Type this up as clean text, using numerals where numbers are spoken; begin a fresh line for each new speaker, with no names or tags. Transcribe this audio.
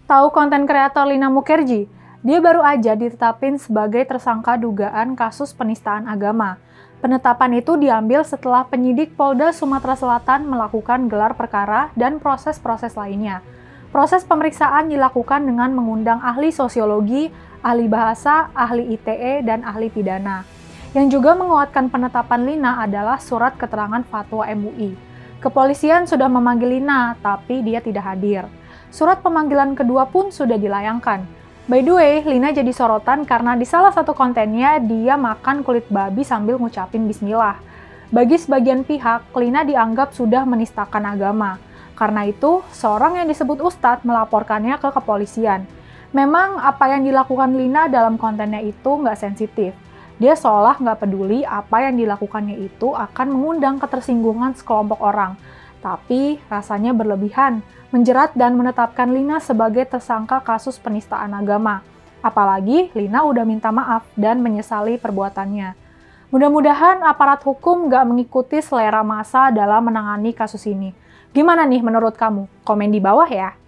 Tahu konten kreator Lina Mukherjee? Dia baru aja ditetapin sebagai tersangka dugaan kasus penistaan agama. Penetapan itu diambil setelah penyidik Polda Sumatera Selatan melakukan gelar perkara dan proses-proses lainnya. Proses pemeriksaan dilakukan dengan mengundang ahli sosiologi, ahli bahasa, ahli ITE, dan ahli pidana. Yang juga menguatkan penetapan Lina adalah surat keterangan fatwa MUI. Kepolisian sudah memanggil Lina, tapi dia tidak hadir. Surat pemanggilan kedua pun sudah dilayangkan. By the way, Lina jadi sorotan karena di salah satu kontennya dia makan kulit babi sambil ngucapin bismillah. Bagi sebagian pihak, Lina dianggap sudah menistakan agama. Karena itu, seorang yang disebut Ustadz melaporkannya ke kepolisian. Memang apa yang dilakukan Lina dalam kontennya itu nggak sensitif. Dia seolah nggak peduli apa yang dilakukannya itu akan mengundang ketersinggungan sekelompok orang. Tapi rasanya berlebihan, menjerat dan menetapkan Lina sebagai tersangka kasus penistaan agama. Apalagi Lina udah minta maaf dan menyesali perbuatannya. Mudah-mudahan aparat hukum nggak mengikuti selera massa dalam menangani kasus ini. Gimana nih menurut kamu? Komen di bawah ya.